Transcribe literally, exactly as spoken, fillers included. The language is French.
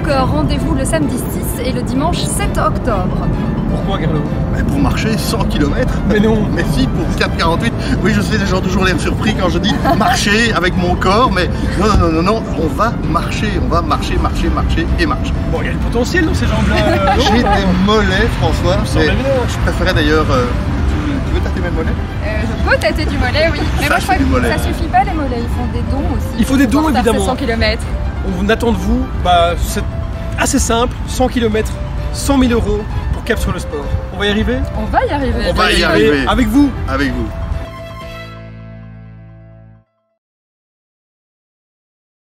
donc euh, rendez-vous le samedi six et le dimanche sept octobre. Pourquoi, Carlo? Pour marcher cent kilomètres. Mais non. Mais si, pour quatre quarante-huit. Oui, je sais, les gens ont toujours l'air surpris quand je dis marcher avec mon corps, mais non, non, non, non, non, on va marcher, on va marcher, marcher, marcher et marcher. Bon, il y a le potentiel dans ces jambes-là. J'ai des mollets, François. Mais je préférais d'ailleurs... Euh, tu veux tâter mes mollets? euh, Je peux tâter du mollet, oui. Mais Ça, moi, je crois c'est du mollet. que ça suffit pas les mollets, ils font des dons aussi. Il faut des dons, évidemment. cent kilomètres. On attend de vous, bah, c'est assez simple, cent kilomètres, cent mille euros pour Cap sur le sport. On va y arriver? On va y arriver. On va y arriver. Avec vous. Avec vous.